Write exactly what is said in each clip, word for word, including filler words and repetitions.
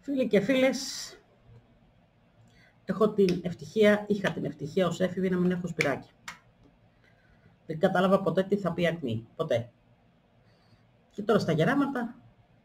Φίλοι και φίλες, έχω την ευτυχία, είχα την ευτυχία ως έφηβη να μην έχω σπυράκι. Δεν κατάλαβα ποτέ τι θα πει ακμή. Ποτέ. Και τώρα στα γεράματα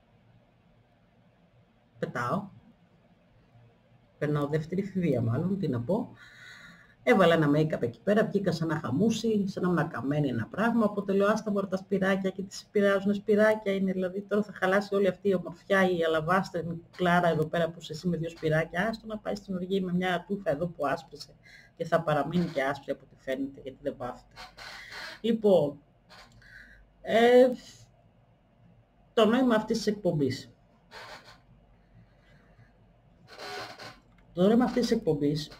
πετάω. Περνάω δεύτερη εφηβεία μάλλον, τι να πω. Έβαλα ένα make-up εκεί πέρα, βγήκα σαν να χαμούσει, σαν να ήμουν καμένη ένα πράγμα. Οπότε λέω, άστα μωρά τα σπυράκια και τις πειράζουν σπυράκια. Είναι δηλαδή τώρα θα χαλάσει όλη αυτή η ομορφιά, η αλαβάστρινη κουκλάρα εδώ πέρα που είσαι εσύ με δύο σπυράκια. Άστο να πάει στην οργή με μια τούφα εδώ που άσπρισε και θα παραμείνει και άσπρη από ό,τι φαίνεται, γιατί δεν βάφεται. Λοιπόν, ε, το νόημα αυτής της εκπομπής. Το νόημα αυτής της εκπομπής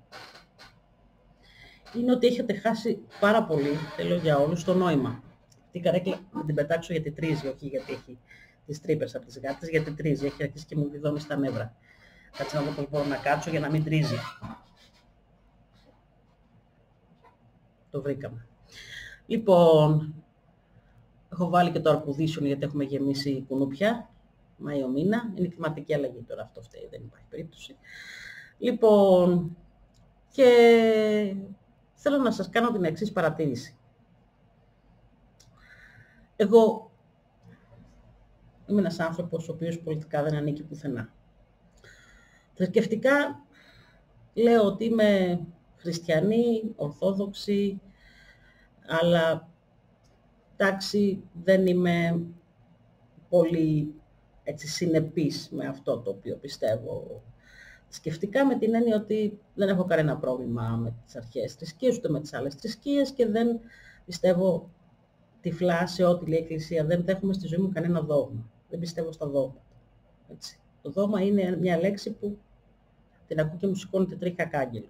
είναι ότι έχετε χάσει πάρα πολύ, θέλω για όλους, το νόημα. Την καρέκλα να την πετάξω γιατί τρίζει, όχι γιατί έχει τις τρύπες από τις γάτες, γιατί τρίζει, έχει αρχίσει και μου βιδώνει στα νεύρα. Κάτσε να δω πώς μπορώ να κάτσω για να μην τρίζει. Το βρήκαμε. Λοιπόν, έχω βάλει και το αρκουδίσιον γιατί έχουμε γεμίσει κουνούπια, Μάιο μήνα. Είναι κλιματική αλλαγή τώρα, αυτό φταίει, δεν υπάρχει περίπτωση. Λοιπόν, και θέλω να σας κάνω την εξής παρατήρηση. Εγώ είμαι ένας άνθρωπος ο οποίος πολιτικά δεν ανήκει πουθενά. Θρησκευτικά λέω ότι είμαι χριστιανή, ορθόδοξη, αλλά εντάξει δεν είμαι πολύ έτσι συνεπής με αυτό το οποίο πιστεύω. Σκεφτικά με την έννοια ότι δεν έχω κανένα πρόβλημα με τις αρχαίες θρησκείες, ούτε με τις άλλες θρησκείες και δεν πιστεύω τυφλά σε ό,τι λέει η Εκκλησία. Δεν δέχομαι στη ζωή μου κανένα δόγμα. Δεν πιστεύω στα δόγματα. Έτσι. Το δόγμα είναι μια λέξη που την ακούω και μου σηκώνεται τρίχα κάγκελο.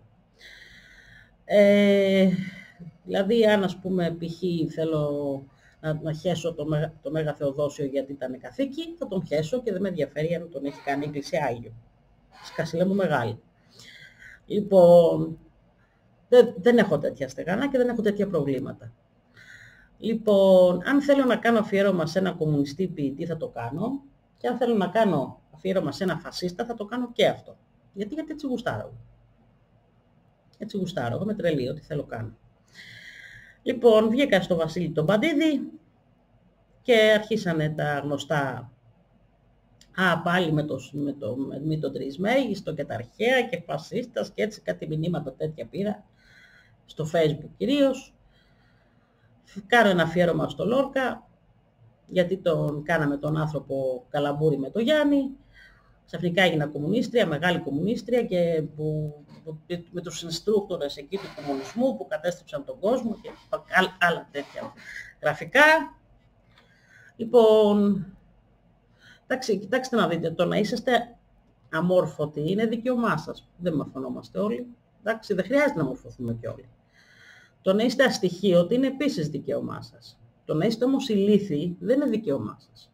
Ε, δηλαδή αν ας πούμε π.χ. θέλω να, να χέσω το, Μέγα, το Μέγα Θεοδόσιο γιατί ήταν καθήκη, θα τον χέσω και δεν με ενδιαφέρει αν τον έχει κάνει η Εκκλησία Άγιο. Σκασιλέ μου μεγάλη. Λοιπόν, δεν, δεν έχω τέτοια στεγανά και δεν έχω τέτοια προβλήματα. Λοιπόν, αν θέλω να κάνω αφιέρωμα σε ένα κομμουνιστή ποιητή θα το κάνω και αν θέλω να κάνω αφιέρωμα σε ένα φασίστα θα το κάνω και αυτό. Γιατί, γιατί έτσι γουστάρω. Έτσι γουστάρω, εγώ με τρελή, ό,τι θέλω κάνω. Λοιπόν, βγήκα στο Βασίλη τον Παντίδη και αρχίσανε τα γνωστά. Α, πάλι με το, με το, με το τρισμέγιστο και τα αρχαία και φασίστας και έτσι κάτι μηνύματα τέτοια πήρα, στο Facebook κυρίως. Κάνω ένα αφιέρωμα στο Λόρκα, γιατί τον κάναμε τον άνθρωπο καλαμπούρι με το Γιάννη. Ξαφνικά έγινα κομμουνίστρια, μεγάλη κομμουνίστρια και που, που, με τους instructors εκεί του κομμουνισμού που κατέστρεψαν τον κόσμο και άλλα τέτοια γραφικά. Λοιπόν, εντάξει, κοιτάξτε να δείτε, το να είσαστε αμόρφωτοι είναι δικαίωμά σας. Δεν μορφωνόμαστε όλοι. Εντάξει, δεν χρειάζεται να μορφωθούμε κι όλοι. Το να είστε αστοιχείωτοι είναι επίσης δικαίωμά σας. Το να είστε όμως ηλίθιοι δεν είναι δικαίωμά σας.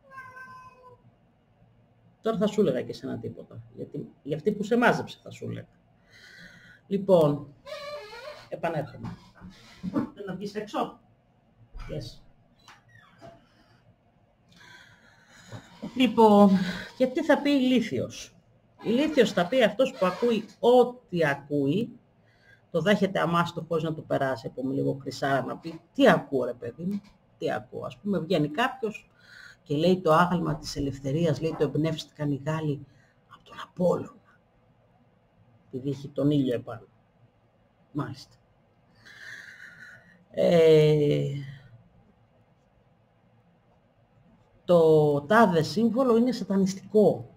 Τώρα θα σου έλεγα και σε ένα τίποτα. Γιατί για αυτή που σε μάζεψε θα σου έλεγα. Λοιπόν, επανέρχομαι. Θέλω να βγεις έξω. Yes. Λοιπόν, και τι θα πει ηλίθιος. Ηλίθιος θα πει αυτός που ακούει ό,τι ακούει, το δέχεται αμάστο χωρίς να το περάσει από λίγο χρυσάρα να πει τι ακούω ρε παιδί μου, τι ακούω. Ας πούμε βγαίνει κάποιος και λέει το άγαλμα της ελευθερίας, λέει το εμπνεύστηκαν οι Γάλλοι από τον Απόλλωνα. Επειδή έχει τον ήλιο επάνω. Μάλιστα. Ε, το τάδε σύμβολο είναι σατανιστικό.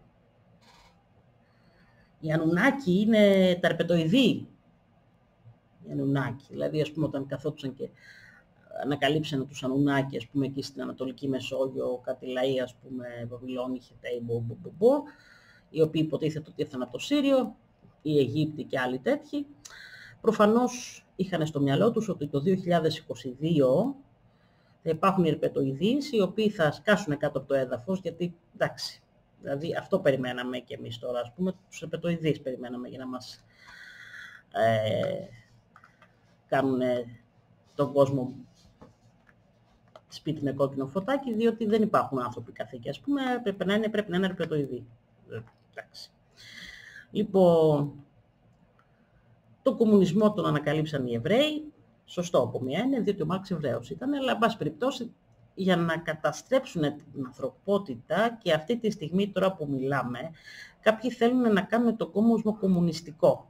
Οι Ανουνάκοι είναι ταρπετοειδή. Οι Ανουνάκοι, δηλαδή ας πούμε όταν καθόντουσαν και ανακαλύψανε τους Ανουνάκοι, ας πούμε εκεί στην Ανατολική Μεσόγειο, κάτι λαοί, ας πούμε, Βαβυλώνη, Χεταίοι, Μπομπομπομbo, οι οποίοι υποτίθεται ότι ήρθαν από το Σύριο, οι Αιγύπτιοι και άλλοι τέτοιοι, προφανώς είχαν στο μυαλό τους ότι το δύο χιλιάδες είκοσι δύο θα υπάρχουν οι ερπετοειδείς, οι οποίοι θα σκάσουν κάτω από το έδαφος, γιατί εντάξει, δηλαδή αυτό περιμέναμε και εμείς τώρα, ας πούμε, τους ερπετοειδείς περιμέναμε για να μας ε, κάνουν τον κόσμο σπίτι με κόκκινο φωτάκι, διότι δεν υπάρχουν άνθρωποι καθήκη. Ας πούμε, πρέπει να είναι, πρέπει να είναι ερπετοειδή. Εντάξει. Λοιπόν, το κομμουνισμό τον ανακαλύψαν οι Εβραίοι, σωστό από μία έννοια, διότι ο Μάρξ Εβραίος ήταν, αλλά εν πάση περιπτώσει για να καταστρέψουν την ανθρωπότητα και αυτή τη στιγμή τώρα που μιλάμε, κάποιοι θέλουν να κάνουν το κομμουνισμό κομμουνιστικό.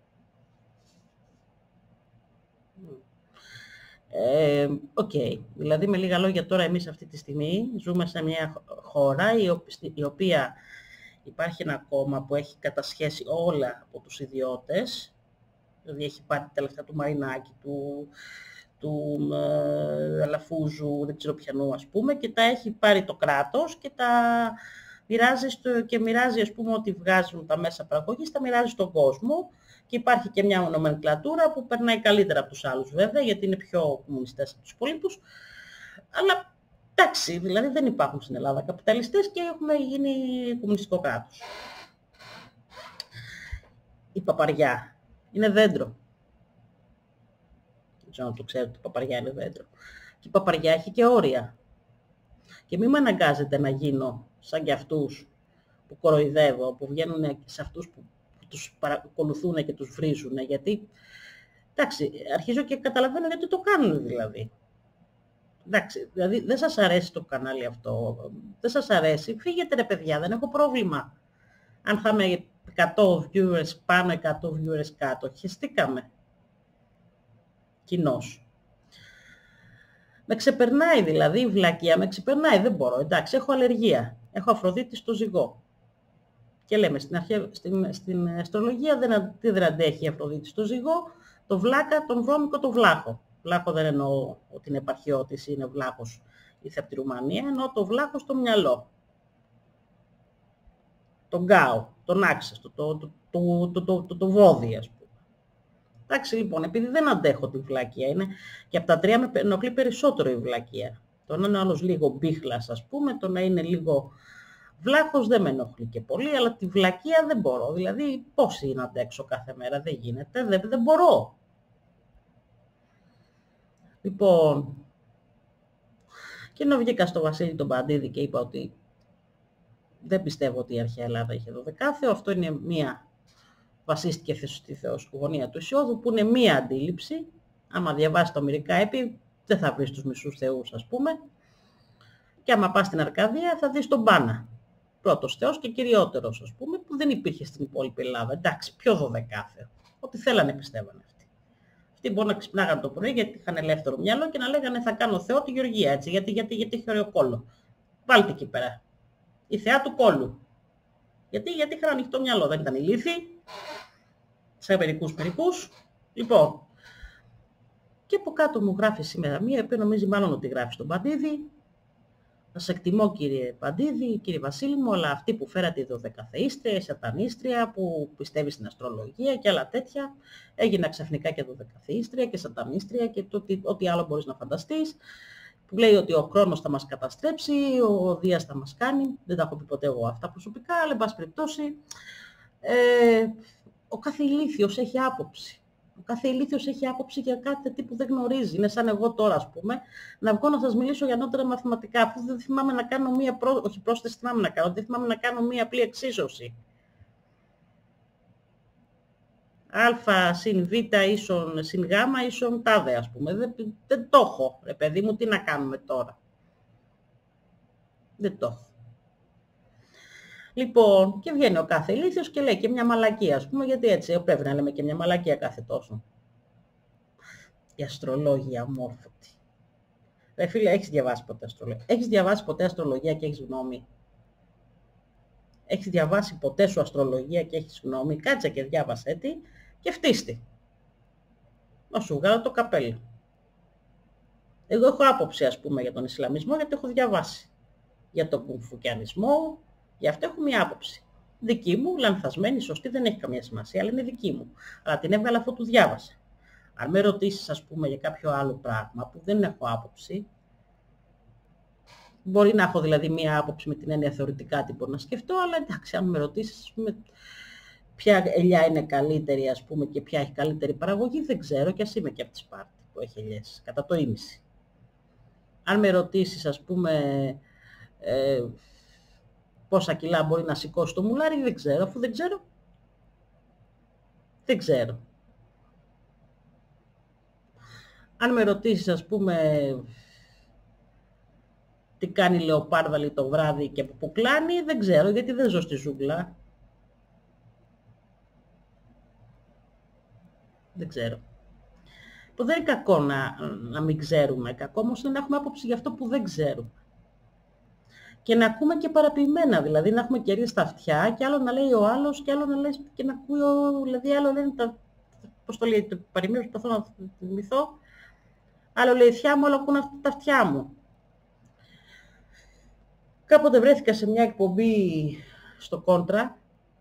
Ε, okay. Δηλαδή με λίγα λόγια τώρα εμείς αυτή τη στιγμή ζούμε σε μια χώρα η οποία υπάρχει ένα κόμμα που έχει κατασχέσει όλα από τους ιδιώτες, δηλαδή έχει πάρει τα λεφτά του Μαρινάκη, του, του ε, Αλαφούζου, δεν ξέρω ποιανού ας πούμε, και τα έχει πάρει το κράτος και τα μοιράζει, στο, και μοιράζει ας πούμε ότι βγάζουν τα μέσα παραγωγής, τα μοιράζει στον κόσμο. Και υπάρχει και μια νομενκλατούρα που περνάει καλύτερα από τους άλλους βέβαια, γιατί είναι πιο κομμουνιστές από τους υπόλοιπους. Αλλά εντάξει, δηλαδή δεν υπάρχουν στην Ελλάδα καπιταλιστές και έχουμε γίνει κομμουνιστικό κράτος. Η παπαριά είναι δέντρο. Δεν ξέρω αν το ξέρετε, η παπαριά είναι δέντρο. Και η παπαριά έχει και όρια. Και μην με αναγκάζετε να γίνω σαν και αυτούς που κοροϊδεύω, που βγαίνουν σε αυτούς που τους παρακολουθούν και τους βρίζουν, γιατί, εντάξει, αρχίζω και καταλαβαίνω γιατί το κάνουν δηλαδή. Εντάξει, δηλαδή δεν σας αρέσει το κανάλι αυτό, δεν σας αρέσει, φύγετε ρε παιδιά, δεν έχω πρόβλημα. Αν θα είμαι εκατό viewers πάνω, εκατό viewers κάτω, χεστήκαμε. Κοινώς. Με ξεπερνάει δηλαδή η βλακεία, με ξεπερνάει, δεν μπορώ, εντάξει, έχω αλλεργία, έχω Αφροδίτη στο ζυγό. Και λέμε στην, αρχαία, στην, στην αστρολογία δεν, τι δεν αντέχει η Αφροδίτη στο ζυγό, το βλάκα, τον βρώμικο, το βλάχο. Βλάχο δεν εννοώ ότι είναι επαρχιώτης, είναι βλάχος ήρθε από τη Ρουμανία, εννοώ το βλάχο στο μυαλό. Τον γκάο, τον άξεστο, το, το, το, το, το, το, το βόδι ας πούμε. Εντάξει λοιπόν, επειδή δεν αντέχω τη βλακεία, είναι, και από τα τρία με ενοχλεί περισσότερο η βλακεία. Το να είναι άλλος λίγο μπίχλας ας πούμε, το να είναι λίγο... Βλάχος δεν με ενοχλεί και πολύ, αλλά τη βλακεία δεν μπορώ. Δηλαδή, πώς είναι να αντέξω κάθε μέρα, δεν γίνεται, δεν, δεν μπορώ. Λοιπόν, και ενώ βγήκα στο Βασίλη τον Παντίδη και είπα ότι δεν πιστεύω ότι η αρχαία Ελλάδα είχε δωδεκάθεο, αυτό είναι μία, βασίστηκε στη θεοσγονία του Ησιώδου, που είναι μία αντίληψη. Άμα διαβάσει το μερικά έπι, δεν θα βρεις τους μισούς θεούς, ας πούμε. Και άμα πας στην Αρκαδία, θα δεις τον Πάνα. Πρώτος θεός και κυριότερος, ας πούμε, που δεν υπήρχε στην υπόλοιπη Ελλάδα. Εντάξει, πιο δωδεκάθεο. Ό,τι θέλανε πιστεύανε αυτοί. Αυτοί μπορεί να ξυπνάγανε το πρωί γιατί είχαν ελεύθερο μυαλό και να λέγανε θα κάνω θεό τη Γεωργία, έτσι, γιατί, γιατί, γιατί έχει ωραίο κόλλο. Βάλτε εκεί πέρα. Η θεά του κόλλου. Γιατί, γιατί είχαν ανοιχτό μυαλό, δεν ήταν ηλίθιοι. Σε μερικούς μερικούς. Λοιπόν, και από κάτω μου γράφει σήμερα μία, η οποία νομίζει μάλλον ότι γράφει στον Παντίδη. Σας εκτιμώ κύριε Παντίδη, κύριε Βασίλη μου, αλλά αυτή που φέρατε η δωδεκαθεΐστρια, η σατανίστρια που πιστεύει στην αστρολογία και άλλα τέτοια, έγινα ξαφνικά και δωδεκαθεΐστρια και σατανίστρια και το, ό,τι άλλο μπορείς να φανταστείς, που λέει ότι ο χρόνος θα μας καταστρέψει, ο Δίας θα μας κάνει, δεν τα έχω πει ποτέ εγώ αυτά προσωπικά, αλλά εν πάση περιπτώσει, ε, ο κάθε ηλίθιος έχει άποψη. Ο κάθε ηλίθιος έχει άποψη για κάτι που δεν γνωρίζει. Είναι σαν εγώ τώρα, ας πούμε, να βγω να σας μιλήσω για νότερα μαθηματικά, αφού δεν θυμάμαι να κάνω μία, πρό... όχι πρόσθεση θυμάμαι να κάνω, δεν θυμάμαι να κάνω μία απλή εξίσωση. Α συν β ίσον συν γ ίσον τάδε, ας πούμε. Δεν, δεν το έχω, ρε παιδί μου, τι να κάνουμε τώρα. Δεν το έχω. Λοιπόν, και βγαίνει ο κάθε ηλίθιος και λέει και μια μαλακία, ας πούμε, γιατί έτσι πρέπει να λέμε και μια μαλακία κάθε τόσο. Η αστρολόγια αμόρφωτη. Ρε φίλε, έχεις διαβάσει ποτέ αστρολογία? Έχεις διαβάσει ποτέ αστρολογία και έχεις γνώμη? Έχεις διαβάσει ποτέ σου αστρολογία και έχεις γνώμη? Κάτσε και διάβασέ τη και φτύστη. Να σου βγάλω το καπέλο. Εγώ έχω άποψη, ας πούμε, για τον Ισλαμισμό, γιατί έχω διαβάσει. Για τον κουμφουκιανισμό, γι' αυτό έχω μία άποψη. Δική μου, λανθασμένη, σωστή, δεν έχει καμία σημασία, αλλά είναι δική μου. Αλλά την έβγαλα αφού του διάβασα. Αν με ρωτήσεις, ας πούμε, για κάποιο άλλο πράγμα που δεν έχω άποψη, μπορεί να έχω δηλαδή μία άποψη με την έννοια θεωρητικά τι μπορώ να σκεφτώ, αλλά εντάξει, αν με ρωτήσεις, ας πούμε, ποια ελιά είναι καλύτερη, ας πούμε, και ποια έχει καλύτερη παραγωγή, δεν ξέρω, και ας είμαι και από τη Σπάρτη που έχει ελιές, κατά το ίμιση. Αν με ρωτήσεις, ας πούμε, ε, πόσα κιλά μπορεί να σηκώσει το μουλάρι, δεν ξέρω, αφού δεν ξέρω. Δεν ξέρω. Αν με ρωτήσεις, ας πούμε, τι κάνει η λεοπάρδαλη το βράδυ και από πού κλάνει, δεν ξέρω, γιατί δεν ζω στη ζούγκλα. Δεν ξέρω. Που δεν είναι κακό να, να μην ξέρουμε, κακό όμως είναι να έχουμε άποψη για αυτό που δεν ξέρουμε. Και να ακούμε και παραποιημένα, δηλαδή να έχουμε κερί στα αυτιά και άλλο να λέει ο άλλος και άλλο να λέει και να ακούει ο, δηλαδή άλλο λένε τα, πώς το λέει, το παροιμίο προσπαθώ να θυμηθώ, άλλο λέει η θιά μου, άλλο ακούνε τα αυτιά μου. Κάποτε βρέθηκα σε μια εκπομπή στο Κόντρα,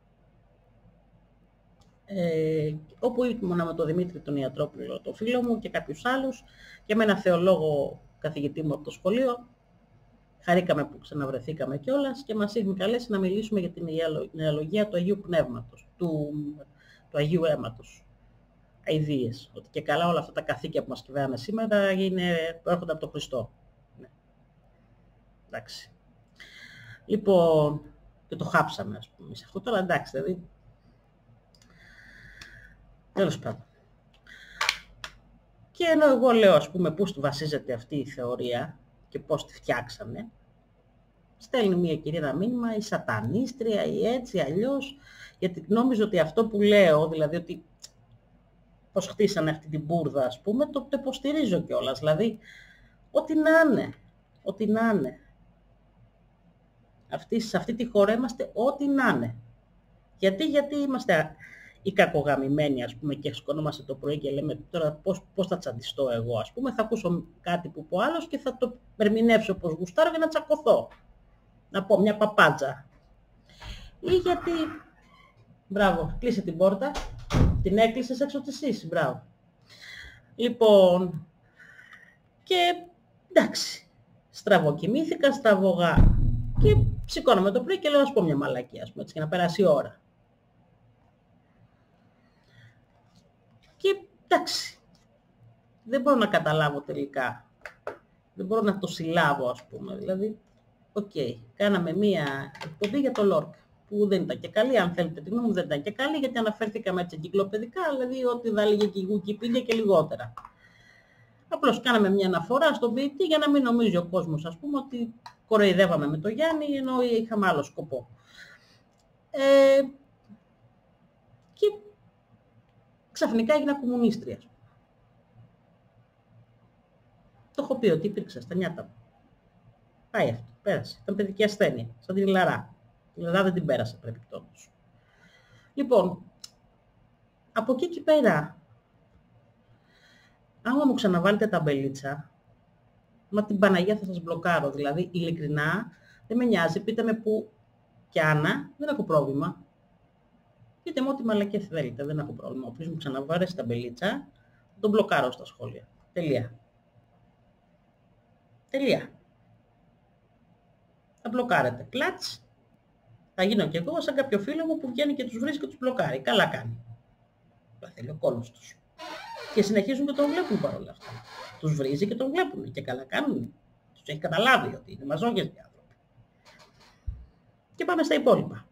ε, όπου ήμουνα με τον Δημήτρη τον Ιατρόπουλο, τον φίλο μου και κάποιους άλλους και με ένα θεολόγο καθηγητή μου από το σχολείο. Χαρήκαμε που ξαναβρεθήκαμε κιόλας και μας είχαν καλέσει να μιλήσουμε για την νεαλογία του Αγίου Πνεύματος, του, του Αγίου Αίματος. Αηδίες. Ότι και καλά όλα αυτά τα καθήκια που μας κυβέρνανε σήμερα είναι, έρχονται από τον Χριστό. Ναι. Εντάξει. Λοιπόν, και το χάψαμε, ας πούμε, σε αυτό τώρα, εντάξει, δηλαδή. Τέλος πάντων. Και ενώ εγώ λέω, ας πούμε, πώς του βασίζεται αυτή η θεωρία και πώς τη φτιάξανε, στέλνει μια κυρία ένα μήνυμα, η σατανίστρια, ή έτσι, αλλιώς, γιατί νόμιζε ότι αυτό που λέω, δηλαδή ότι πώς χτίσανε αυτή την μπουρδα, ας πούμε, το, το υποστηρίζω κιόλας, δηλαδή, ό,τι να είναι, ό,τι να είναι. Αυτή, σε αυτή τη χώρα είμαστε ό,τι να είναι. Γιατί, γιατί είμαστε οι κακογαμημένοι, ας πούμε, και σκονόμαστε το πρωί και λέμε τώρα πώς, πώς θα τσαντιστώ εγώ, ας πούμε, θα ακούσω κάτι που πω άλλος και θα το ερμηνεύσω όπως γουστάρω για να τσακωθώ. Να πω μια παπάντζα. Ή γιατί, μπράβο, κλείσε την πόρτα, την έκλεισες έξω της εσύ, μπράβο. Λοιπόν, και εντάξει, στραβοκοιμήθηκα, στραβογά. Και σηκώνομαι το πρωί και λέω, ας πω μια μαλακία, ας πούμε, έτσι, για να περάσει η ώρα. Και εντάξει, δεν μπορώ να καταλάβω τελικά. Δεν μπορώ να το συλλάβω, ας πούμε. Δηλαδή, οκ, okay, κάναμε μία εκπομπή για το Λόρκα, που δεν ήταν και καλή, αν θέλετε τη γνώμη μου, δεν ήταν και καλή, γιατί αναφέρθηκαμε έτσι εγκυκλοπαιδικά, δηλαδή ό,τι θα έλεγε και η Wikipedia και λιγότερα. Απλώς κάναμε μια αναφορά στον ποιητή για να μην νομίζει ο κόσμος, ας πούμε, ότι κοροϊδεύαμε με τον Γιάννη, ενώ είχαμε άλλο σκοπό. Ε, και ξαφνικά έγινα κομμουνίστρια. Το έχω πει ότι υπήρξα στα νιάτα μου. Πάει αυτό, πέρασε. Ήταν παιδική ασθένεια, σαν την Λαρά. Η Λαρά δεν την πέρασε παρεπιπτόντως. Λοιπόν, από εκεί και πέρα, άμα μου ξαναβάλετε ταμπελίτσα, μα την Παναγία θα σας μπλοκάρω. Δηλαδή, ειλικρινά, δεν με νοιάζει, πείτε με που κι άνα, δεν έχω πρόβλημα. Πείτε μου ό,τι μαλακία θέλετε, δεν έχω πρόβλημα. Όποιος μου ξαναβάρεσει ταμπελίτσα, τον μπλοκάρω στα σχόλια. Τελεία. Τελεία. Θα μπλοκάρετε. Κλατς. Θα γίνω κι εγώ σαν κάποιο φίλο μου που βγαίνει και τους βρίζει και τους μπλοκάρει. Καλά κάνει. Θα θέλει ο κόλος τους. Και συνεχίζουν και τον βλέπουν παρόλα αυτά. Τους βρίζει και τον βλέπουν. Και καλά κάνουν. Τους έχει καταλάβει ότι είναι μαζόγες οι άνθρωποι. Και πάμε στα υπόλοιπα.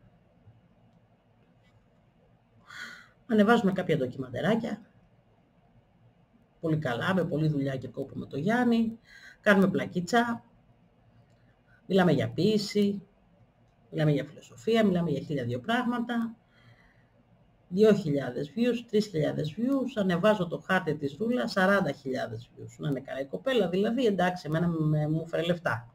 Ανεβάζουμε κάποια ντοκιμαντεράκια. Πολύ καλά, με πολλή δουλειά και κόπο με το Γιάννη. Κάνουμε πλακίτσα. Μιλάμε για ποίηση. Μιλάμε για φιλοσοφία. Μιλάμε για χίλια δύο πράγματα. δύο χιλιάδες views, τρεις χιλιάδες views. Ανεβάζω το χάρτη της Ρούλα, σαράντα χιλιάδες views. Να είναι καλά η κοπέλα, δηλαδή εντάξει, εμένα μου φέρε λεφτά.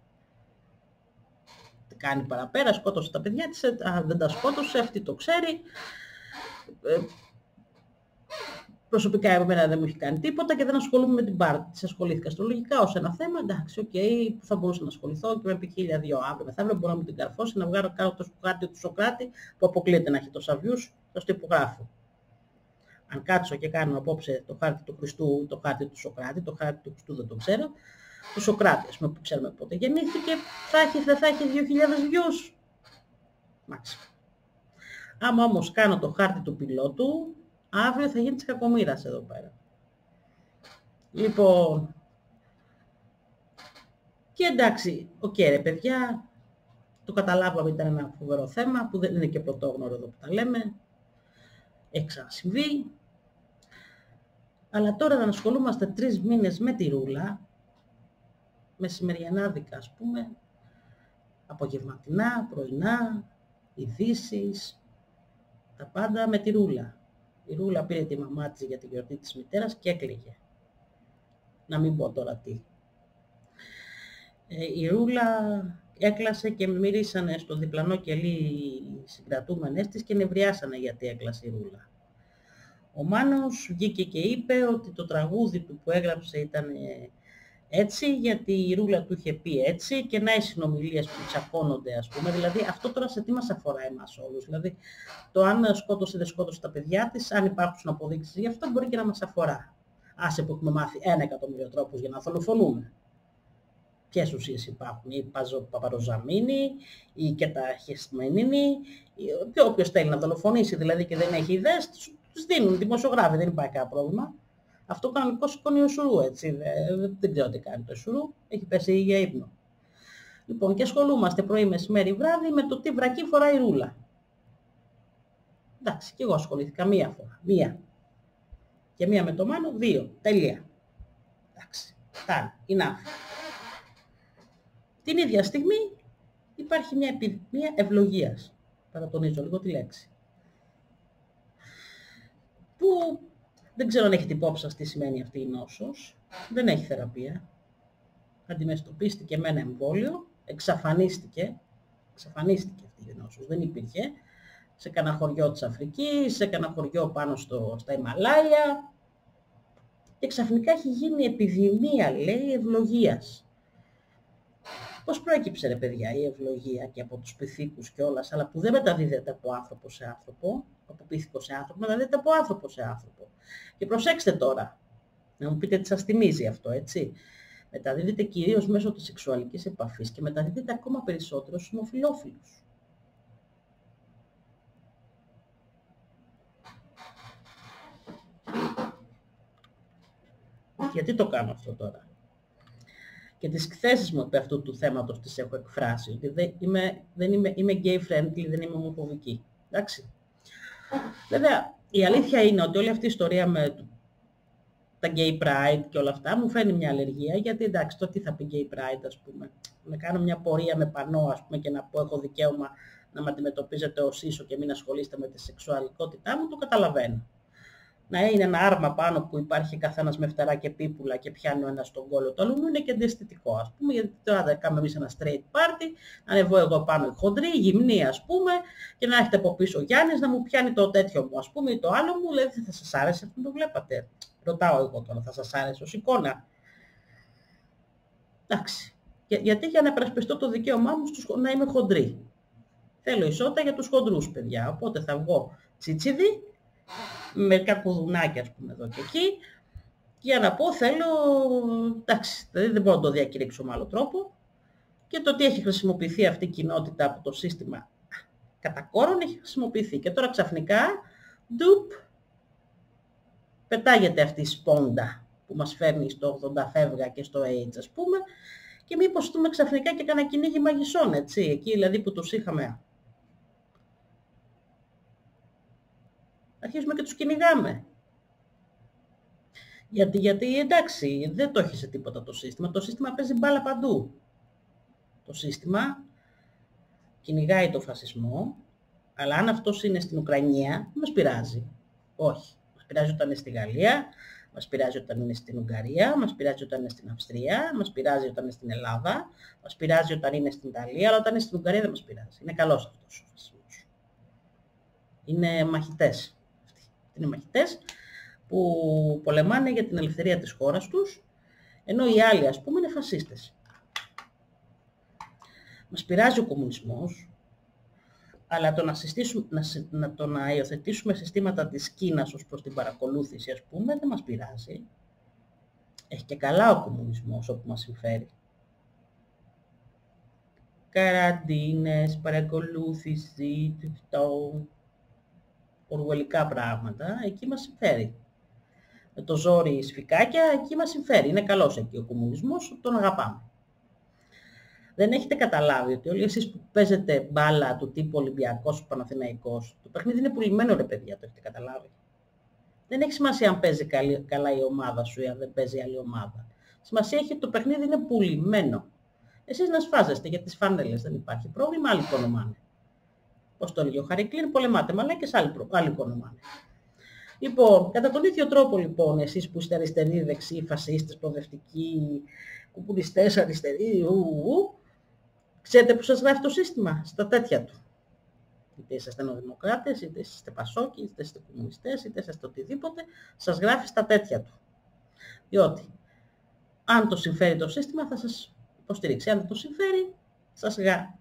Τι κάνει παραπέρα, σκότωσε τα παιδιά της, α, δεν τα σκότωσε, αυτή το ξέρει. Ε, προσωπικά εμένα δεν μου έχει κάνει τίποτα και δεν ασχολούμαι με την πάρτη της. Ασχολήθηκα αστρολογικά ως ένα θέμα, εντάξει, οκ, okay, που θα μπορούσα να ασχοληθώ και με πει χίλια δύο αύριο μεθαύριο μπορώ να μου την καρφώσει, να βγάλω κάτω το χάρτη του Σοκράτη που αποκλείεται να έχει τόσα views, θα στο υπογράφω. Αν κάτσω και κάνω απόψε το χάρτη του Χριστού, το χάρτη του Σοκράτη, το χάρτη του Χριστού δεν το ξέρω, του Σοκράτη, ας πούμε, που ξέρουμε πότε γεννήθηκε, θα έχει, δεν θα έχει δύο χιλιάδες views. Μάξιμο. Άμα όμως κάνω το χάρτη του πιλότου, αύριο θα γίνει της κακομοίρας εδώ πέρα. Λοιπόν, και εντάξει, οκ okay, ρε παιδιά, Το καταλάβαμε, ήταν ένα φοβερό θέμα που δεν είναι και πρωτόγνωρο εδώ που τα λέμε. Έχει ξανασυμβεί. Αλλά τώρα να ασχολούμαστε τρεις μήνες με τη ρούλα, μεσημεριανάδικα ας πούμε, απογευματινά, πρωινά, ειδήσεις, τα πάντα με τη ρούλα. Η ρούλα πήρε τη μαμά της για τη γιορτή της μητέρας και έκλαιγε. Να μην πω τώρα τι. Ε, η ρούλα έκλασε και μυρίσανε στο διπλανό κελί οι συγκρατούμενες της και νευριάσανε γιατί έκλασε η ρούλα. Ο Μάνος βγήκε και είπε ότι το τραγούδι του που έγραψε ήταν έτσι, γιατί η ρούλα του είχε πει έτσι και να οι συνομιλίες που τσακώνονται, ας πούμε. Δηλαδή, αυτό τώρα σε τι μας αφορά εμάς όλους. Δηλαδή, το αν σκότωσε ή δεν σκότωσε τα παιδιά της, αν υπάρχουν αποδείξεις γι' αυτό, μπορεί και να μας αφορά. Άσε που έχουμε μάθει ένα εκατομμύριο τρόπους για να δολοφονούμε. Ποιες ουσίες υπάρχουν, η παπαροζαμίνη, η κεταχεσμενίνη, όποιος θέλει να δολοφονήσει δηλαδή και δεν έχει ιδέες, τους δίνουν δημοσιογράφοι, δεν υπάρχει κανένα πρόβλημα. Αυτό κανονικό σηκώνει ο Σουρού, έτσι, δεν, δεν ξέρω τι κάνει το Σουρού, έχει πέσει για ύπνο. Λοιπόν, και ασχολούμαστε πρωί, μεσημέρι, βράδυ με το τι βρακή φοράει η ρούλα. Εντάξει, και εγώ ασχολήθηκα μία φορά, μία. Και μία με το Μάνο, δύο, τελεία. Εντάξει, φτάνει, είναι άφη. Την ίδια στιγμή υπάρχει μια επιδημία ευλογίας, παρατονίζω λίγο τη λέξη, που δεν ξέρω αν έχετε υπόψη σας τι σημαίνει αυτή η νόσος, δεν έχει θεραπεία, αντιμετωπίστηκε με ένα εμβόλιο, εξαφανίστηκε, εξαφανίστηκε αυτή η νόσος, δεν υπήρχε, σε κανένα χωριό της Αφρικής, σε κανένα χωριό πάνω στο, στα Ιμαλάια, και ξαφνικά έχει γίνει επιδημία, λέει, ευλογίας. Πώς προέκυψε ρε παιδιά η ευλογία και από τους πυθίκους κιόλας, αλλά που δεν μεταδίδεται από άνθρωπο σε άνθρωπο, από πυθικό σε άνθρωπο, μεταδίδεται από άνθρωπο σε άνθρωπο. Και προσέξτε τώρα, να μου πείτε τι σας θυμίζει αυτό, έτσι. Μεταδίδεται κυρίως μέσω της σεξουαλικής επαφής και μεταδίδεται ακόμα περισσότερο στους ομοφυλόφιλους. Γιατί το κάνω αυτό τώρα? Και τις θέσεις μου επί αυτού του θέματος τις έχω εκφράσει, ότι δεν είμαι, δεν είμαι, είμαι gay friendly, δεν είμαι ομοφοβική. Εντάξει. Βέβαια, η αλήθεια είναι ότι όλη αυτή η ιστορία με τα gay pride και όλα αυτά μου φαίνει μια αλλεργία, γιατί εντάξει, το τι θα πει gay pride, ας πούμε. Να κάνω μια πορεία με πανό, ας πούμε, και να πω έχω δικαίωμα να με αντιμετωπίζετε ως ίσο και μην ασχολείστε με τη σεξουαλικότητά μου, το καταλαβαίνω. Να είναι ένα άρμα πάνω που υπάρχει καθένας με φτερά και πίπουλα και πιάνει ο ένας τον κόλλο του άλλου, είναι και αντιαισθητικό, ας πούμε, γιατί τώρα θα κάνουμε εμείς ένα straight party, να ανεβώ εγώ πάνω η χοντρή, η γυμνή, ας πούμε, και να έχετε από πίσω ο Γιάννης να μου πιάνει το τέτοιο μου, ας πούμε, ή το άλλο μου, λέει, θα σας άρεσε αυτό, το βλέπατε. Ρωτάω εγώ τώρα, θα σας άρεσε ως εικόνα? Εντάξει. Για, γιατί για να υπερασπιστώ το δικαίωμά μου στους, να είμαι χοντρή. Θέλω ισότητα για τους χοντρούς, παιδιά, οπότε θα βγω τσιτσιδί, με μερικά κουδουνάκια, ας πούμε, εδώ και εκεί, για να πω θέλω, εντάξει, δηλαδή δεν μπορώ να το διακηρύξω με άλλο τρόπο, και το ότι έχει χρησιμοποιηθεί αυτή η κοινότητα από το σύστημα κατά κόρον έχει χρησιμοποιηθεί. Και τώρα ξαφνικά, ντουπ, πετάγεται αυτή η σπόντα που μας φέρνει στο ογδόντα φεύγα και στο AIDS, ας πούμε, και μήπως δούμε ξαφνικά και κανένα κυνήγι μαγισσών, έτσι, εκεί δηλαδή που τους είχαμε. Αρχίζουμε και τους κυνηγάμε. Γιατί, γιατί εντάξει, δεν το έχει σε τίποτα το σύστημα. Το σύστημα παίζει μπάλα παντού. Το σύστημα κυνηγάει το φασισμό, αλλά αν αυτός είναι στην Ουκρανία, δεν μας πειράζει. Όχι. Μας πειράζει όταν είναι στη Γαλλία, μας πειράζει όταν είναι στην Ουγγαρία, μας πειράζει όταν είναι στην Αυστρία, μας πειράζει όταν είναι στην Ελλάδα, μας πειράζει όταν είναι στην Ιταλία, αλλά όταν είναι στην Ουγγαρία δεν μας πειράζει. Είναι καλός αυτός ο φασισμός. Είναι μαχητές. Είναι μαχητές που πολεμάνε για την ελευθερία της χώρας τους, ενώ οι άλλοι, ας πούμε, είναι φασίστες. Μας πειράζει ο κομμουνισμός, αλλά το να, να, να, το να υιοθετήσουμε συστήματα της Κίνας ως προς την παρακολούθηση, ας πούμε, δεν μας πειράζει. Έχει και καλά ο κομμουνισμός όπου μας συμφέρει. Καραντίνες, παρακολούθηση, το... οργουελικά πράγματα, εκεί μας συμφέρει. Με το ζόρι σφικάκια, εκεί μας συμφέρει. Είναι καλός εκεί ο κομμουνισμός, τον αγαπάμε. Δεν έχετε καταλάβει ότι όλοι εσείς που παίζετε μπάλα του τύπου Ολυμπιακός, Παναθηναϊκός, το παιχνίδι είναι πουλημένο, ρε παιδιά, το έχετε καταλάβει. Δεν έχει σημασία αν παίζει καλή, καλά η ομάδα σου ή αν δεν παίζει άλλη ομάδα. Σημασία έχει ότι το παιχνίδι είναι πουλημένο. Εσείς να σφάζεστε για τις φάνελες, δεν υπάρχει πρόβλημα, άλλοι οικονομάνε. Πώς το έλεγε ο Χαρικλίν, πολεμάτε μαλάκες, άλλοι, άλλοι οικονομάνε. Λοιπόν, κατά τον ίδιο τρόπο λοιπόν, εσείς που είστε αριστεροί, δεξιοί, φασίστες, προοδευτικοί, κουκουλιστές, αριστεροί, ου, ου, ξέρετε που σας γράφει το σύστημα, στα τέτοια του. Είτε είσαστε νεοδημοκράτες, είτε είστε πασόκοι, είτε είστε κομμουνιστές, είτε είστε οτιδήποτε, σας γράφει στα τέτοια του. Διότι, αν το συμφέρει το σύστημα, θα σας υποστηρίξει. Αν δεν το συμφέρει, σας γράφει.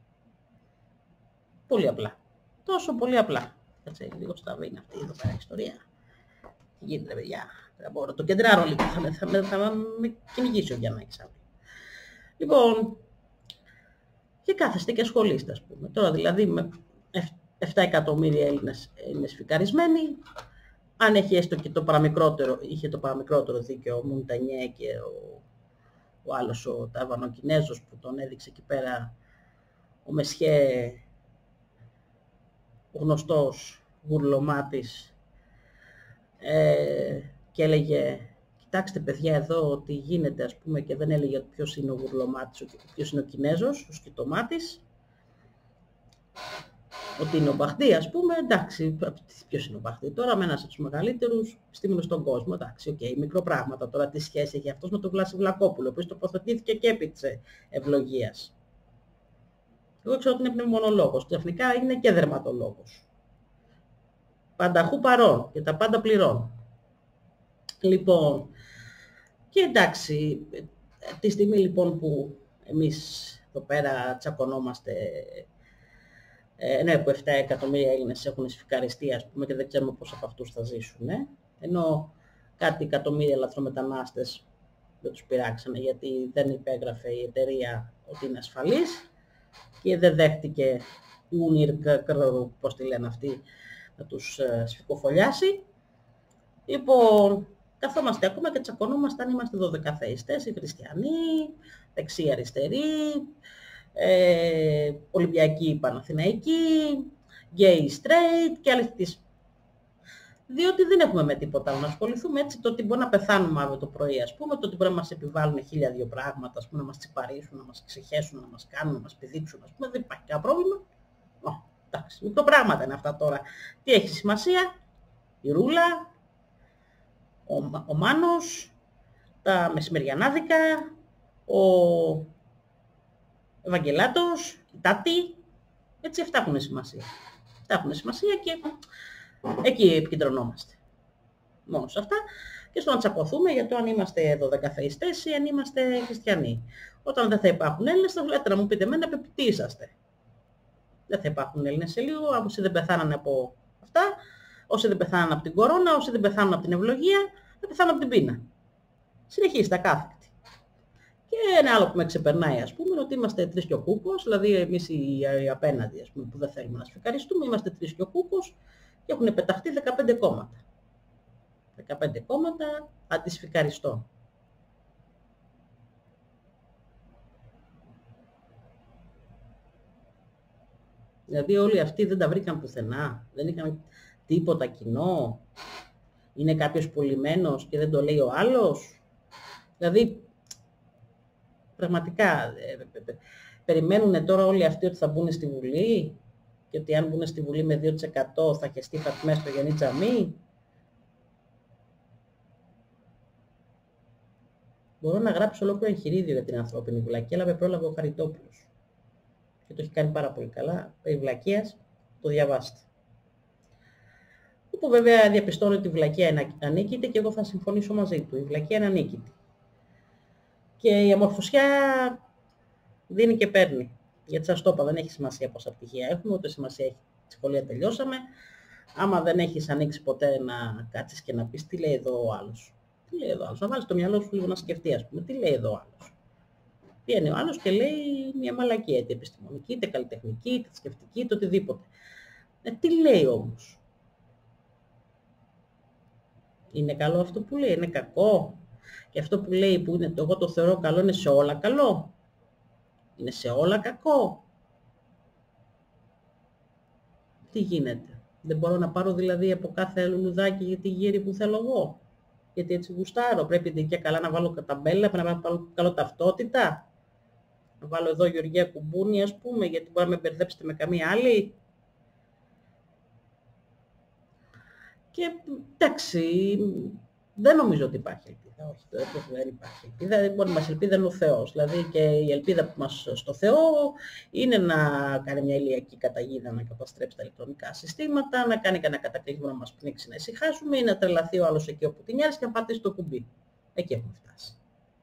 Πολύ απλά. Τόσο πολύ απλά. Κάτσε λίγο στραβή είναι αυτή εδώ πέρα η ιστορία. Τι γίνεται, παιδιά. Δεν μπορώ. Το κεντράρω λίγο. Θα με, θα με, θα με κυνηγήσει ο Γιαννάκης αύριο. Λοιπόν, και κάθεστε και ασχολείστε, ας πούμε. Τώρα δηλαδή με επτά εκατομμύρια Έλληνες είναι σφικαρισμένοι. Αν έχει έστω και το παραμικρότερο, είχε το παραμικρότερο δίκαιο ο Μουντανιέ και ο, ο άλλος ο Ταϊβανοκινέζος που τον έδειξε εκεί πέρα, ο Μεσχέ, ο γνωστός γουρλωμάτης, ε, και έλεγε, κοιτάξτε παιδιά εδώ ότι γίνεται, ας πούμε, και δεν έλεγε ποιος είναι ο γουρλωμάτης, ποιος είναι ο Κινέζος, ο σκητομάτης, ότι είναι ο Μπαχτή, ας πούμε, εντάξει, ποιος είναι ο Μπαχτή τώρα, με ένας από τους μεγαλύτερους επιστήμονες στον κόσμο, εντάξει, οκ, okay, μικρό πράγματα τώρα, τι σχέση έχει αυτός με τον Βλάση Βλακόπουλο, ο οποίος τοποθετήθηκε και επί της ευλογίας. Εγώ ξέρω ότι είναι πνευμονολόγος, ξαφνικά είναι και δερματολόγος. Πανταχού παρών και τα πάντα πληρών. Λοιπόν, και εντάξει, τη στιγμή λοιπόν που εμείς εδώ πέρα τσακωνόμαστε, ε, ναι, που επτά εκατομμύρια Έλληνες έχουν σφικαριστεί, ας πούμε, και δεν ξέρουμε πώς από αυτούς θα ζήσουν, ε? Ενώ κάτι εκατομμύρια λαθρομετανάστες δεν τους πειράξανε, γιατί δεν υπέγραφε η εταιρεία ότι είναι ασφαλής και δεν δέχτηκε η Unir, πώς τη λένε αυτοί, να τους σφικοφολιάσει. Λοιπόν, καθόμαστε ακόμα και τσακωνόμαστε αν είμαστε δωδεκαθεϊστές, οι χριστιανοί, δεξιοί, αριστεροί, ε, Ολυμπιακοί, Παναθηναϊκοί, gay, straight και άλλες τις. Διότι δεν έχουμε με τίποτα άλλο να ασχοληθούμε, έτσι, το ότι μπορεί να πεθάνουμε αύριο το πρωί, ας πούμε, το ότι μπορεί να μας επιβάλλουν χίλια δύο πράγματα, ας πούμε, να μας τσιπαρίσουν, να μας ξεχέσουν, να μας κάνουν, να μας πηδήξουν, ας πούμε, δεν υπάρχει κανένα πρόβλημα. Ω, εντάξει, μικρό πράγματα είναι αυτά τώρα. Τι έχει σημασία? Η ρούλα, ο, ο Μάνος, τα μεσημεριανάδικα, ο Ευαγγελάτος, η Τάτη, έτσι αυτά έχουν σημασία. Αυτά έχουν σημασία και εκεί επικεντρωνόμαστε. Μόνο σε αυτά και στο να τσακωθούμε για το αν είμαστε δωδεκαθεϊστές ή αν είμαστε χριστιανοί. Όταν δεν θα υπάρχουν Έλληνες, θα λέτε να μου πείτε εμένα τι είσαστε. Δεν θα υπάρχουν Έλληνες σε λίγο, όσοι δεν πεθάνανε από αυτά, όσοι δεν πεθάνανε από την κορώνα, όσοι δεν πεθάνουν από την ευλογία, θα πεθάνουν από την πείνα. Συνεχίστε ακάθεκτη. Και ένα άλλο που με ξεπερνάει, ας πούμε, ότι είμαστε τρεις και ο κούκος, δηλαδή εμείς οι, οι απέναντι, ας πούμε, που δεν θέλουμε να σφικαριστούμε, είμαστε τρεις και ο κούκος και έχουν πεταχτεί δεκαπέντε κόμματα. δεκαπέντε κόμματα αντισφικαριστών. Δηλαδή όλοι αυτοί δεν τα βρήκαν πουθενά, δεν είχαν τίποτα κοινό, είναι κάποιος πουλημένος και δεν το λέει ο άλλος. Δηλαδή, πραγματικά, περιμένουν τώρα όλοι αυτοί ότι θα μπουν στη Βουλή και ότι αν μπουν στη Βουλή με δύο τοις εκατό θα χεστεί Φατμέ στο Γιάννη Τζαμί. Μπορώ να γράψω ολόκληρο εγχειρίδιο για την ανθρώπινη βλακεία, αλλά με πρόλαβε ο Χαριτόπουλος. Και το έχει κάνει πάρα πολύ καλά. Περί βλακείας, το διαβάστε. Όπου βέβαια διαπιστώνει ότι η βλακεία είναι ανίκητη και εγώ θα συμφωνήσω μαζί του. Η βλακεία είναι ανίκητη. Και η αμορφωσιά δίνει και παίρνει. Γιατί σας το είπα, δεν έχει σημασία πόσα πτυχία έχουμε, ούτε σημασία έχει τη σχολεία τελειώσαμε. Άμα δεν έχεις ανοίξει ποτέ να κάτσεις και να πεις τι λέει εδώ ο άλλος. Τι λέει εδώ ο άλλος, να βάλεις το μυαλό σου λίγο να σκεφτεί, ας πούμε, τι λέει εδώ ο άλλος. Βγαίνει ο άλλος και λέει μια μαλακία, είτε επιστημονική, είτε καλλιτεχνική, είτε σκεφτική, είτε οτιδήποτε. Ε, τι λέει όμως. Είναι καλό αυτό που λέει, είναι κακό. Και αυτό που λέει που είναι, εγώ το θεωρώ καλό, είναι σε όλα καλό. Είναι σε όλα κακό. Τι γίνεται? Δεν μπορώ να πάρω δηλαδή από κάθε λουλουδάκι για τη γύρι που θέλω εγώ. Γιατί έτσι γουστάρω. Πρέπει και καλά να βάλω ταμπέλα, πρέπει να βάλω καλό ταυτότητα. Να βάλω εδώ Γεωργία Κουμπούνη, ας πούμε, γιατί μπορεί να με μπερδέψετε με καμία άλλη. Και εντάξει, δεν νομίζω ότι υπάρχει ελπίδα. Όχι, δεν υπάρχει ελπίδα. Η μόνη μας ελπίδα είναι ο Θεός. Δηλαδή και η ελπίδα που μας στο Θεό είναι να κάνει μια ηλιακή καταγίδα, να καταστρέψει τα ηλεκτρονικά συστήματα, να κάνει κανένα κατακλείσμα να μας πνίξει, να ησυχάσουμε ή να τρελαθεί ο άλλος εκεί όπου την νοιάζει και να πατήσει το κουμπί. Εκεί έχουμε φτάσει.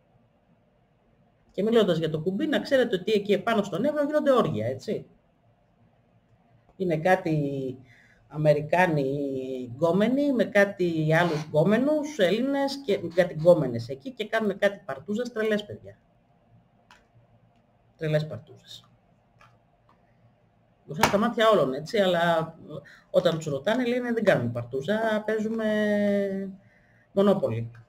Και μιλώντας για το κουμπί, να ξέρετε ότι εκεί επάνω στον Εύρο γίνονται όργια, έτσι. Είναι κάτι Αμερικάνοι γκόμενοι με κάτι άλλους γκόμενους, Έλληνες και κάτι γκόμενες εκεί και κάνουν κάτι παρτούζες, τρελές παιδιά. Τρελές παρτούζες. Μπροστά στα μάτια όλων, έτσι, αλλά όταν τους ρωτάνε λένε δεν κάνουμε παρτούζα, παίζουμε μονόπολη.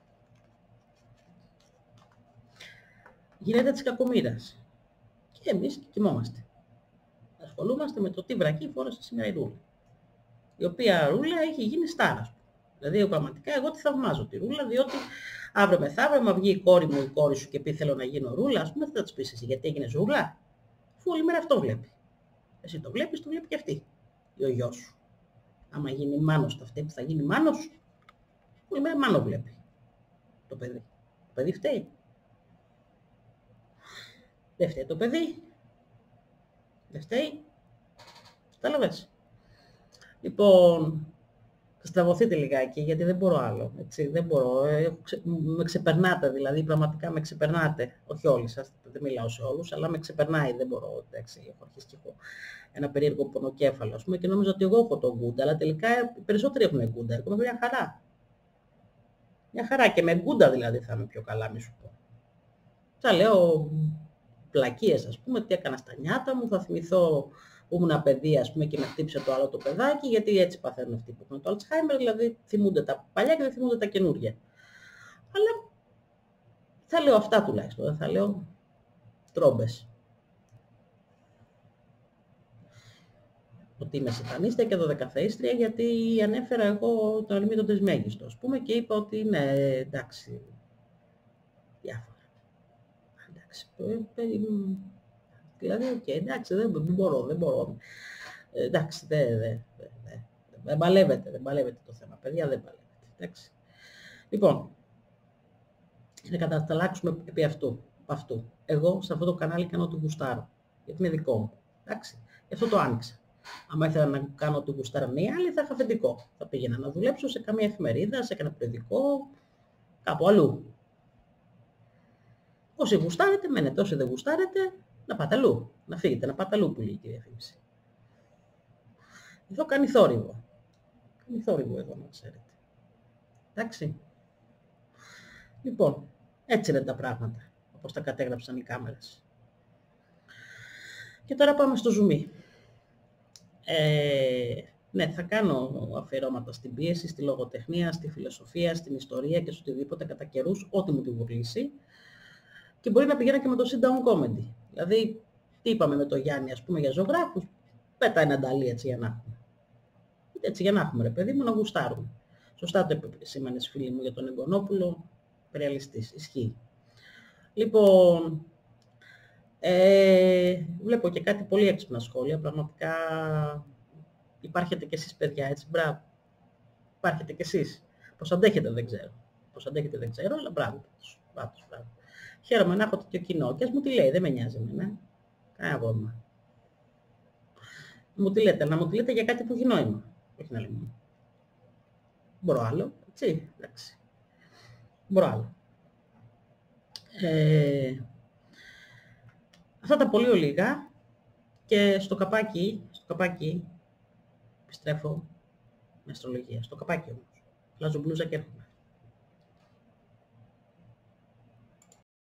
Γίνεται της κακομοίρας. Και εμείς κοιμόμαστε. Ασχολούμαστε με το τι βρακή φόρεσε σήμερα η Ρούλα. Η οποία Ρούλα έχει γίνει στάρα. Δηλαδή, πραγματικά εγώ τη θαυμάζω τη Ρούλα, διότι αύριο μεθαύριο, μα βγει η κόρη μου, η κόρη σου και πει θέλω να γίνω Ρούλα, ας πούμε, δεν θα της πεις εσύ γιατί έγινες Ρούλα. Αφού όλη μέρα αυτό βλέπει. Εσύ το βλέπεις, το βλέπει και αυτή. Ή ο γιος σου. Άμα γίνει μάνος το αυτή που θα γίνει μάνος, όλη μέρα μάνο βλέπει. Το παιδί. Το παιδί φταίει. Δεν φταίει το παιδί. Δεν φταίει. Κατάλαβες. Λοιπόν, θα στραβωθείτε λιγάκι, γιατί δεν μπορώ άλλο. Έτσι, δεν μπορώ. Έχω ξε... Με ξεπερνάτε, δηλαδή, πραγματικά με ξεπερνάτε. Όχι όλοι σας, δεν μιλάω σε όλους, αλλά με ξεπερνάει, δεν μπορώ. Εντάξει, έχω αρχίσει και έχω ένα περίεργο πονοκέφαλο, ας πούμε, και νόμιζα ότι εγώ έχω τον γκούντα, αλλά τελικά οι περισσότεροι έχουν γκούντα. Έχω μια χαρά. Μια χαρά και με γκούντα δηλαδή θα είμαι πιο καλά, μη σου πω. Θα λέω πλακίες, ας πούμε, τι έκανα στα νιάτα μου, θα θυμηθώ που ήμουν παιδί, ας πούμε, και με χτύπησε το άλλο το παιδάκι, γιατί έτσι παθαίνουν αυτοί που έχουν το Alzheimer, δηλαδή θυμούνται τα παλιά και δεν θυμούνται τα καινούργια. Αλλά θα λέω αυτά τουλάχιστον, δεν θα λέω τρόμπες. Ότι είμαι σατανίστρια και δωδεκαθαίστρια, γιατί ανέφερα εγώ το αλμύτο τεσμέγιστο, ας πούμε, και είπα ότι είναι εντάξει, διάφορα. Εντάξει, δηλαδή, okay, εντάξει, δεν, δεν μπορώ, δεν μπορώ. Ε, εντάξει, δεν δε, δε, δε, δε παλεύεται, δεν παλεύεται το θέμα, παιδιά, δεν παλεύεται. Εντάξει. Λοιπόν, να κατασταλάξουμε επί αυτού, αυτού. Εγώ σε αυτό το κανάλι κάνω ό,τι γουστάρω, γιατί είναι δικό μου. Εντάξει, γι' αυτό το άνοιξα. Αν ήθελα να κάνω ό,τι γουστάρω μία άλλη, θα είχα αφεντικό. Θα πήγαινα να δουλέψω σε καμία εφημερίδα, σε κανένα περιοδικό, κάπου αλλού. Όσοι γουστάρετε, μένετε. Όσοι δεν γουστάρετε, να πάτε αλλού. Να φύγετε, να πάτε αλλού που λέει η διαφήμιση. Εδώ κάνει θόρυβο. Κάνει θόρυβο εδώ, να ξέρετε. Εντάξει. Λοιπόν, έτσι είναι τα πράγματα, όπως τα κατέγραψαν οι κάμερες. Και τώρα πάμε στο ζουμί. Ε, ναι, θα κάνω αφιερώματα στην πίεση, στη λογοτεχνία, στη φιλοσοφία, στην ιστορία και σε οτιδήποτε κατά καιρούς, ό,τι μου τη βουρλήσει. Και μπορεί να πηγαίνω και με το sit-down comedy. Δηλαδή, τι είπαμε με το Γιάννη, ας πούμε, για ζωγράφους, πέτα ένα νταλί έτσι για να έχουμε. Έτσι για να έχουμε, ρε παιδί μου, να γουστάρουμε. Σωστά το επισήμανες, φίλοι μου, για τον Εγκονόπουλο, ρεαλιστής, ισχύει. Λοιπόν, ε, βλέπω και κάτι πολύ έξυπνα σχόλια, πραγματικά υπάρχετε κι εσείς, παιδιά, έτσι, μπράβο. Υπάρχετε κι εσείς. Πώς αντέχετε δεν ξέρω. Πώς αντέχετε δεν ξέρω, αλλά μπράβο. Μπράβο, μπράβο. Χαίρομαι να έχω τέτοιο κοινό και ας μου τι λέει, δεν με νοιάζει εμένα. Κανένα πρόβλημα. Μου τι λέτε, να μου τι λέτε για κάτι που έχει νόημα. Όχι να λέμε. Μπορώ άλλο, έτσι, εντάξει. Μπορώ άλλο. Ε, αυτά τα πολύ ολίγα και στο καπάκι, στο καπάκι, επιστρέφω με αστρολογία. Στο καπάκι όμως. Αλλάζω μπλούζα και έρχομαι.